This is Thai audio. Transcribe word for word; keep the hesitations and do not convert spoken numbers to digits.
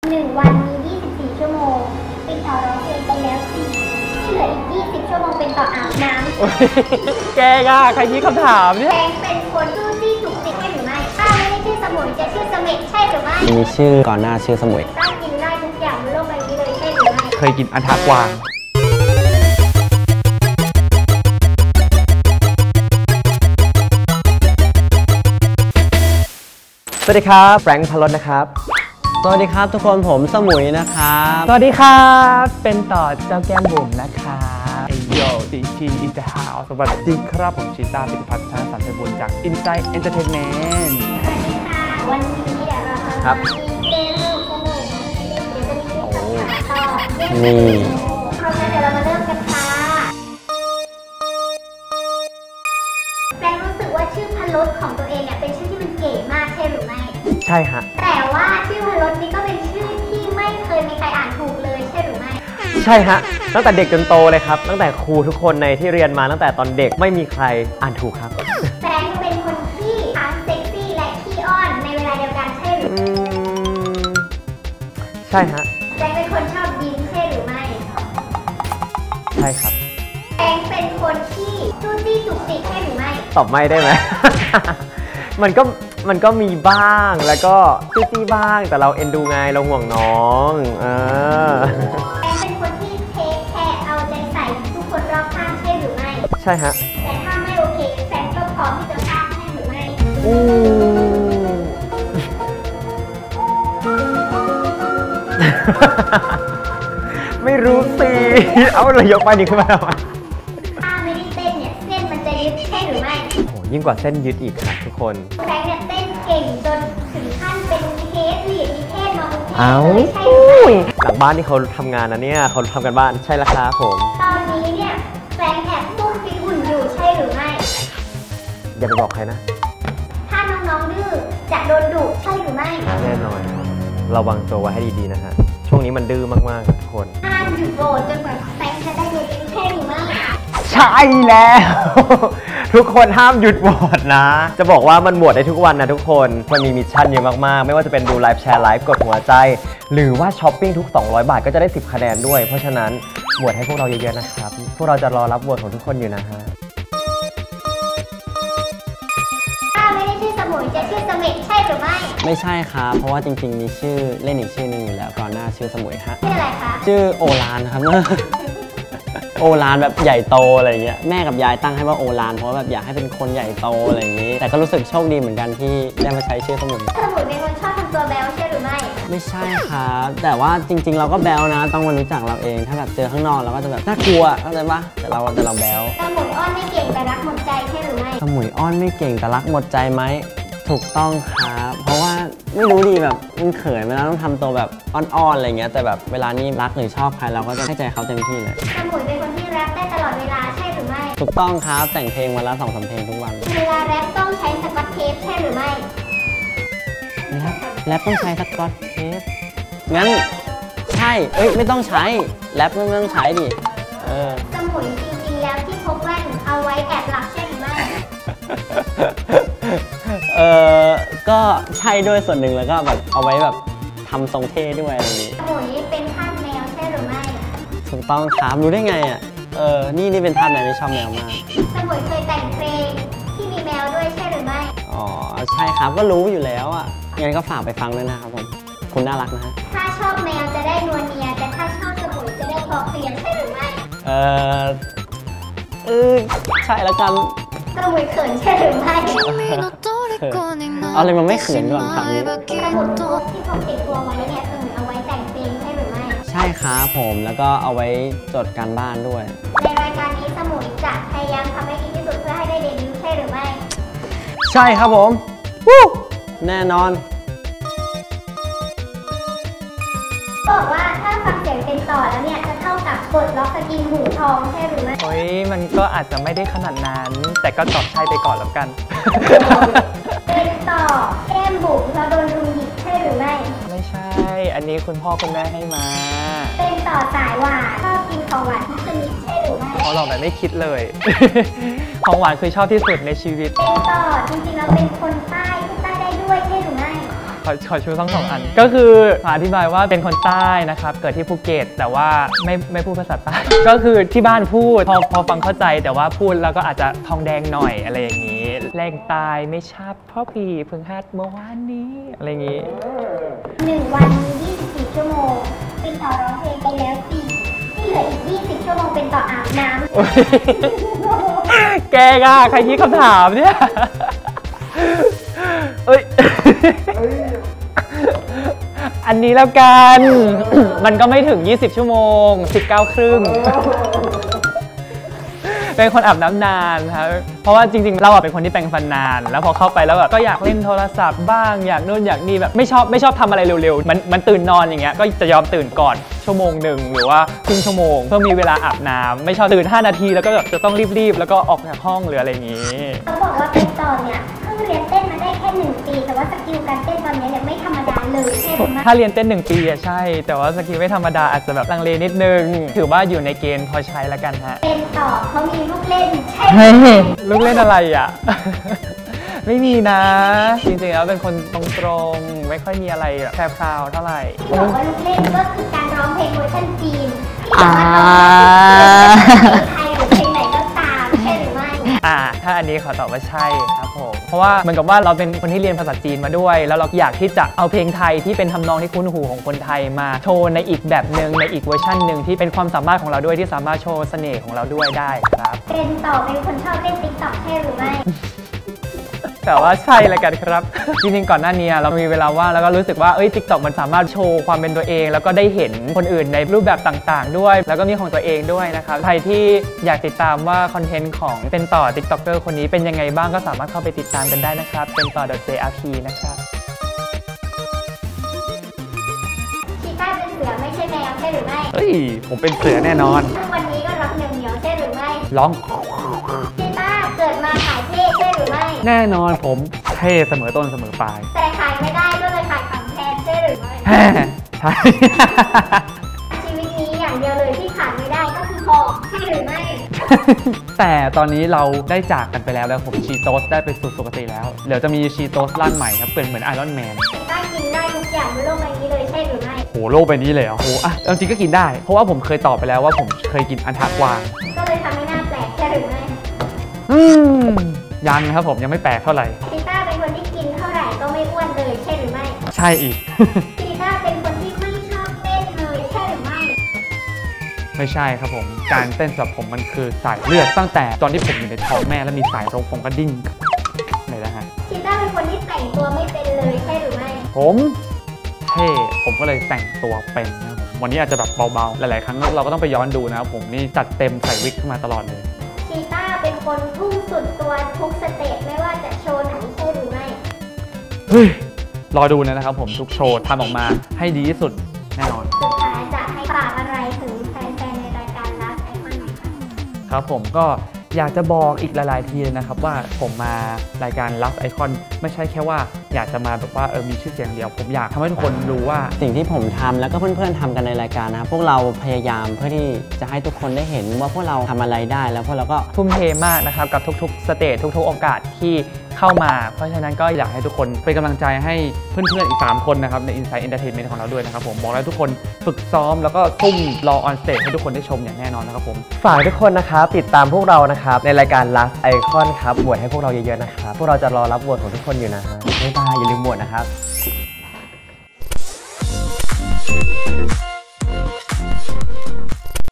หนึ่งวันมียี่สิบสี่ชั่วโมงเป็นต่อร้องเพลงไปแล้วสิที่เหลืออีกยี่สิบชั่วโมงเป็นต่ออาบน้ำแกง่ะใครยี่คำถามเนี่ยแฟงเป็นคนชื่อที่ถูกติดใช่หรือไม่ถ้าไม่ได้ชื่อสมุยจะชื่อเสม็ดใช่หรือไม่มีชื่อก่อนหน้าชื่อสมุยได้กินได้ทุกอย่างบนโลกใบนี้เลยใช่หรือไม่เคยกินอันทากวางสวัสดีครับแฟรงค์พลดนะครับสวัสดีครับทุกคนผมสมุยนะครับสวัสดีครับเป็นต่อเจ้าแก้มบุ๋มนะครับโยตีทีอินเตอร์ฮาวสวัสดีครับผมชิต้าปิติพัฒน์ชนะสันติบุญจาก Insight Entertainment สวัสดีค่ะวันนี้เดี๋ยวเราจะมีเกมสนุกเดี๋ยวจะมีเกมต่อนี่เพราะฉะนั้นเดี๋ยวเรามาเริ่มกันค่ะแฟรงค์รู้สึกว่าชื่อพลดของตัวเองเนี่ยเป็นชื่อที่มันเก๋มากใช่หรือไม่ใช่ฮะแต่ว่าชื่อพลดนี้ก็เป็นชื่อที่ไม่เคยมีใครอ่านถูกเลยใช่หรือไม่ใช่ฮะตั้งแต่เด็กจนโตเลยครับตั้งแต่ครูทุกคนในที่เรียนมาตั้งแต่ตอนเด็กไม่มีใครอ่านถูกครับแฟรงค์เป็นคนที่ทั้งเซ็กซี่และขี้อ้อนในเวลาเดียวกันใช่หรือใช่ฮะแฟรงค์เป็นคนชอบยิ้มใช่หรือไม่ใช่ครับแฟรงค์เป็นคนที่จู้จี้จุกจิกใช่หรือไม่ตอบไม่ได้ไหม มันก็มันก็มีบ้างแล้วก็จู้จี้บ้างแต่เราเอ็นดูไงเราห่วงน้องเออแฟรงค์เป็นคนที่เทคแคร์เอาใจใส่ทุกคนรอบข้างใช่หรือไม่ใช่ฮะแต่ถ้าไม่โอเคแฟรงค์ก็พร้อมที่จะฆ่าใช่หรือไม่อู้ไม่รู้สิเอาเลยยกไปนี่ขึ้นมาแล้วถ้าไม่ได้เต้นเนี่ยเส้นมันจะยึดใช่หรือไม่โหยิ่งกว่าเส้นยึดอีกครับทุกคนแฟรงค์เนี่ยเต้นเก่งจนถึงขั้นเป็นเทสลีดมีเทสมาบุกเทสเอาใช่หรือไม่หลังบ้านที่เขาทำงานนะเนี่ยเขาทำกันบ้านใช่ละครับผมตอนนี้เนี่ยแฟรงค์แอบซุ่มฟิตหุ่นอยู่ใช่หรือไม่อย่าไปบอกใครนะถ้าน้องๆดื้อจะโดนดุใช่หรือไม่แน่นอนระวังตัวไว้ให้ดีๆนะฮะช่วงนี้มันดื้อมากๆทุกคนห้ามหยุดโหวตจนกว่าแฟรงค์จะได้เดบิวต์ใช่หรือไม่ใช่แล้วทุกคนห้ามหยุดโหวตนะจะบอกว่ามันโหวตได้ทุกวันนะทุกคนมันมีมิชชั่นเยอะมากๆไม่ว่าจะเป็นดูไลฟ์แชร์ไลฟ์กดหัวใจหรือว่าช้อปปิ้งทุกสองร้อยบาทก็จะได้สิบคะแนนด้วยเพราะฉะนั้นโหวตให้พวกเราเยอะๆนะครับพวกเราจะรอรับโหวตของทุกคนอยู่นะฮะถ้าไม่ได้ชื่อสมุยจะชื่อเสม็ดใช่หรือไม่ไม่ใช่ครับเพราะว่าจริงๆมีชื่อเล่นอีกชื่อนึงอยู่แล้วก่อนหน้าชื่อสมุยฮะชื่ออะไรคะชื่อโอลานครับโอลานแบบใหญ่โตอะไรเงี้ยแม่กับยายตั้งให้ว่าโอลานเพราะแบบอยากให้เป็นคนใหญ่โตอะไรอย่างงี้แต่ก็รู้สึกโชคดีเหมือนกันที่ได้มาใช้ชื่อสมุยสมุยเป็นคนชอบทำตัวแบลใช่หรือไม่ไม่ใช่ครับแต่ว่าจริงๆเราก็แบลนะต้องมารู้จักเราเองถ้าแบบเจอข้างนอกเราก็จะแบบน่ากลัวเข้าใจปะแต่เราแต่เราแบลสมุยอ้อนไม่เก่งแต่รักหมดใจใช่หรือไม่สมุยอ้อนไม่เก่งแต่รักหมดใจไหมถูกต้องครับเพราะว่าไม่รู้ดีแบบมันเขินเวลาต้องทำตัวแบบอ้อนๆอะไรเงี้ยแต่แบบเวลานี้รักหรือชอบใครเราก็จะให้ใจเขาเต็มที่เลยสมุยเป็นคนที่แรปได้ตลอดเวลาใช่หรือไม่ถูกต้องครับแต่งเพลงวันละสองสามเพลงทุกวันเวลาแรปต้องใช้สกอตเทปใช่หรือไม่แรปต้องใช้สกอตเทปงั้นใช่เอ้ยไม่ต้องใช้แรปไม่ต้องใช้ดิเออสมุยจริงๆแล้วที่พกแว่นเอาไว้แอบหลับใช่หรือไม่เออก็ใช่ด้วยส่วนหนึ่งแล้วก็แบบเอาไว้แบบทำทรงเท่ด้วยอะไรนี้สมุยเป็นทาสแมวใช่หรือไม่ถูกต้องครับรู้ได้ไงอ่ะเออนี่นี่เป็นทาสแมวที่ชอบแมวมากสมุยเคยแต่งเพลงที่มีแมวด้วยใช่หรือไม่อ๋อใช่ครับก็รู้อยู่แล้วอ่ะงั้นก็ฝากไปฟังด้วยนะครับผมคุณน่ารักนะฮะถ้าชอบแมวจะได้นวลเนียแต่ถ้าชอบสมุยจะได้คอเคลียร์ใช่หรือไม่เออเออใช่แล้วกันสมุยเขินใช่หรือไม่เอาอะไรมาไม่เขินก่อนครับนี้สมุดโน้ตที่ผมติดตัวไว้เนี่ยสมุยเอาไว้แต่งเพลงใช่หรือไม่ใช่ครับผมแล้วก็เอาไว้จดการบ้านด้วยในรายการนี้สมุยจะพยายามทำให้ดีที่สุดเพื่อให้ได้เดบิวต์ใช่หรือไม่ใช่ครับผมวู้แน่นอนบอกว่าถ้าฟังเสียงเป็นต่อแล้วเนี่ยจะเท่ากับกดล็อกสกินหูทองใช่หรือไม่โอ้ยมันก็อาจจะไม่ได้ขนาดนั้นแต่ก็ตอบใช่ไปก่อนแล้วกันเป็นต่อแก้มบุ๋มเราโดนรุมหยิกใช่หรือไม่ไม่ใช่อันนี้คุณพ่อคุณแม่ให้มาเป็นต่อสายหวานชอบกินของหวานทุกชนิดใช่หรือไม่เพราะเราแบบไม่คิดเลยของหวานคือชอบที่สุดในชีวิตเป็นต่อจริงๆเราเป็นคนใต้พูดใต้ได้ด้วยใช่หรือไม่ขอขอชูทั้งสองอันก็คือขออธิบายว่าเป็นคนใต้นะครับเกิดที่ภูเก็ตแต่ว่าไม่ไม่พูดภาษาใต้ ก็คือที่บ้านพูดพอพอฟังเข้าใจแต่ว่าพูดแล้วก็อาจจะทองแดงหน่อยอะไรอย่างนี้แรงตายไม่ชับพ่อพีเพิ่งฮัดเมื่อวานนี้อะไรอย่างนี้หนึ่งวันมียี่สิบสี่ชั่วโมงเป็นต่อร้องเพลงไปแล้วสี่ที่เหลืออีกยี่สิบชั่วโมงเป็นต่ออาบน้ำแกอ่ะใครคิดคำถามเนี่ยเอ้ยอันนี้แล้วกัน มันก็ไม่ถึงยี่สิบชั่วโมงสิบเก้าครึ่งเป็นคนอาบน้ำนานครับเพราะว่าจริงๆเราเป็นคนที่แปรงฟันนานแล้วพอเข้าไปแล้วแบบก็อยากเล่นโทรศัพท์บ้างอยากนู่นอยากนี่แบบไม่ชอบไม่ชอบทำอะไรเร็วๆมันมันตื่นนอนอย่างเงี้ยก็จะยอมตื่นก่อนชั่วโมงหนึ่งหรือว่าครึ่งชั่วโมงเพื่อมีเวลาอาบน้ำไม่ชอบตื่นห้านาทีแล้วก็แบบจะต้องรีบๆแล้วก็ออกจากห้องหรืออะไรอย่างงี้เขาบอกว่าเป็นตอนเนี่ยเพิ่งเรียนเต้นมาได้แค่หนึ่งปีแต่ว่าสกิลการเต้นตอนนี้เนี่ยไม่ธรรมดาเลยใช่ไหมถ้าเรียนเต้นหนึ่งปีอะใช่แต่ว่าสกิลไม่ธรรมดาอาจจะแบบลังเลนิดนึงถือว่าอยู่ในเกณฑ์พอใช้แล้วกันฮะเป็นต่อเขามีลูกเล่นใช่ไหมลูกเล่นอะไรอ่ะ ไม่มีนะจริงๆแล้วเป็นคนตรงๆไม่ค่อยมีอะไรแบบแพรวๆเท่าไหร่บอกว่าลูกเล่นก็คือการร้องเพลงเวอร์ชันจีนที่สามารถร้องเพลงไทยหรือเพลงไหนก็ตามใช่หรือไม่อ่าถ้าอันนี้ขอตอบว่าใช่ครับผมเพราะว่าเหมือนกับว่าเราเป็นคนที่เรียนภาษาจีนมาด้วยแล้วเราอยากที่จะเอาเพลงไทยที่เป็นทำนองที่คุ้นหูของคนไทยมาโชว์ในอีกแบบหนึ่งในอีกเวอร์ชันหนึ่งที่เป็นความสามารถของเราด้วยที่สามารถโชว์เสน่ห์ของเราด้วยได้ครับเป็นต่อเป็นคนชอบเล่นติ๊กต็อกใช่หรือไม่แต่ว่าใช่แล้วกันครับจริงๆก่อนหน้านี้เรามีเวลาว่างแล้วก็รู้สึกว่าเอ้ย ติ๊กต็อก มันสามารถโชว์ความเป็นตัวเองแล้วก็ได้เห็นคนอื่นในรูปแบบต่างๆด้วยแล้วก็มีของตัวเองด้วยนะครับใครที่อยากติดตามว่าคอนเทนต์ของเป็นต่อ ติ๊กต็อกเกอร์ คนนี้เป็นยังไงบ้างก็สามารถเข้าไปติดตามกันได้นะครับเป็นต่อ .jrp นะครับชีต้าเป็นเสือไม่ใช่แมวใช่หรือไม่เฮ้ยผมเป็นเสือแน่นอนวันนี้ก็รับเหนียวๆใช่หรือไม่ร้องชีต้าเกิดมาขายเท่ใช่หรือไม่แน่นอนผมเท่เสมอต้นเสมอปลายแต่ขายไม่ได้ก็เลยขายของแทนใช่หรือไม่ใช่ชีวิตนี้อย่างเดียวเลยที่ขาดไม่ได้ก็คือของใช่หรือไม่แต่ตอนนี้เราได้จากกันไปแล้วแล้วผมชีโตสได้ไปสู่ปกติแล้วเดี๋ยวจะมีชีโตสร่างใหม่ครับเป็นเหมือนไอรอนแมนได้กินได้ทุกอย่างบนโลกใบนี้เลยใช่หรือไม่โหโลกใบนี้เลยเหรอโหอ่ะจริงก็กินได้เพราะว่าผมเคยตอบไปแล้วว่าผมเคยกินอันทะกวางก็เลยทำให้หน้าแปลกใช่หรือไม่อืมยังนะครับผมยังไม่แปลกเท่าไหร่ชีต้าเป็นคนที่กินเท่าไหร่ก็ไม่อ้วนเลยใช่หรือไม่ใช่อีกชีต้าเป็นคนที่ไม่ชอบเต้นเลยใช่หรือไม่ไม่ใช่ครับผมการเต้นสำหรับผมมันคือสายเลือดตั้งแต่ตอนที่ผมอยู่ในท้องแม่แล้วมีสายลมผมก็ดิ้นเลยนะฮะชีต้าเป็นคนที่แต่งตัวไม่เป็นเลยใช่หรือไม่ผมเท่ผมก็เลยแต่งตัวเป็นนะครับวันนี้อาจจะแบบเบาๆหลายๆครั้งเราก็ต้องไปย้อนดูนะครับผมนี่จัดเต็มใส่วิกขึ้นมาตลอดเลยชีต้าเป็นคนทุ่มสุดตัวทุกสเตจไม่ว่าจะโชว์ไหนใช่หรือไม่เฮ้ยรอดูนะครับผมทุกโชว์ทำออกมาให้ดีที่สุดแน่นอนสุดท้ายจะให้ฝากอะไรถึงแฟนๆในรายการ Last Icon หน่อยครับครับผมก็อยากจะบอกอีกหลายๆทีเลยนะครับว่าผมมารายการ Last Icon ไม่ใช่แค่ว่าอยากจะมาแบบว่าเออมีชื่อเสียงเดียวผมอยากทำให้ทุกคนรู้ว่าสิ่งที่ผมทำแล้วก็เพื่อนๆทำกันในรายการนะครับพวกเราพยายามเพื่อที่จะให้ทุกคนได้เห็นว่าพวกเราทำอะไรได้แล้วพวกเราก็ทุ่มเทมากนะครับกับทุกๆสเตจทุกๆโอกาสที่เข้ามาเพราะฉะนั้นก็อยากให้ทุกคนเป็นกำลังใจให้เพื่อนๆอีกสามคนนะครับใน Inside Entertainment ของเราด้วยนะครับผมบอกแล้วทุกคนฝึกซ้อมแล้วก็ซุ่มรอออนสเตจให้ทุกคนได้ชมอย่างแน่นอนนะครับผมฝากทุกคนนะครับติดตามพวกเรานะครับในรายการ Last Icon ครับโหวตให้พวกเราเยอะๆนะครับพวกเราจะรอรับโหวตของทุกคนอยู่นะฮะบ๊ายบายอย่าลืมโหวตนะครับ